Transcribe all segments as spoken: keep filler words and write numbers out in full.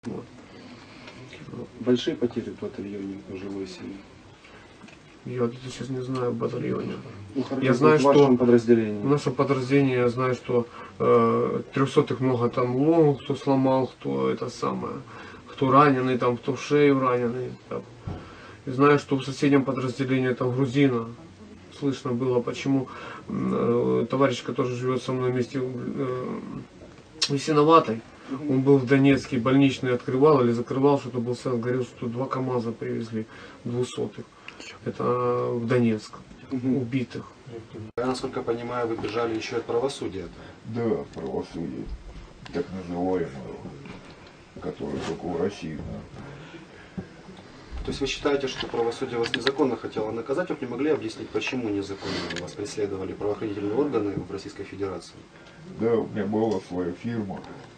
Вот. Большие потери в батальоне в жилой семье? Я сейчас не знаю в батальоне. Ну, хорошо, я знаю, в что вашем подразделении. в нашем подразделении я знаю, что э, трехсотых много там лом, кто сломал, кто это самое, кто раненый, там, кто в шею раненый. Там. И знаю, что в соседнем подразделении там грузина. Слышно было, почему э, товарищ, который живет со мной вместе э, в Ясиноватой, он был в Донецке, больничный открывал или закрывал, что-то был сам, говорил, что два КАМАЗа привезли двухсотых. Это в Донецк, угу. Убитых. Я, насколько понимаю, вы бежали еще от правосудия. Да, правосудие, так называемое, которое только в России. Да. То есть вы считаете, что правосудие вас незаконно хотело наказать, вы не могли объяснить, почему незаконно вас преследовали правоохранительные органы в Российской Федерации? Да, у меня была своя фирма.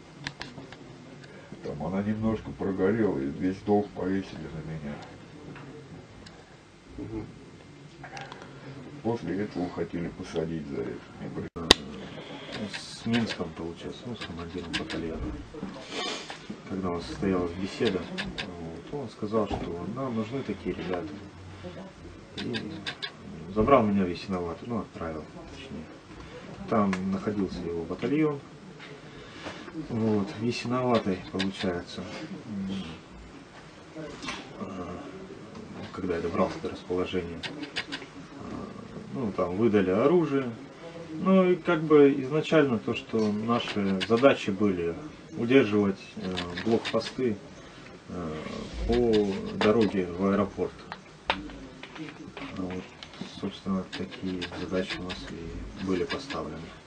Там она немножко прогорела, и весь долг повесили на меня. Угу. После этого хотели посадить за это. С Минском, получается, ну, с командиром батальона. Когда у нас состоялась беседа, вот, он сказал, что нам нужны такие ребята. И забрал меня в Ясиноватую, ну, отправил, точнее. Там находился его батальон. Вот, в Ясиноватой, получается, когда я добрался до расположения, ну, там выдали оружие. Ну, и как бы изначально то, что наши задачи были удерживать э, блокпосты э, по дороге в аэропорт. Вот, собственно, такие задачи у нас и были поставлены.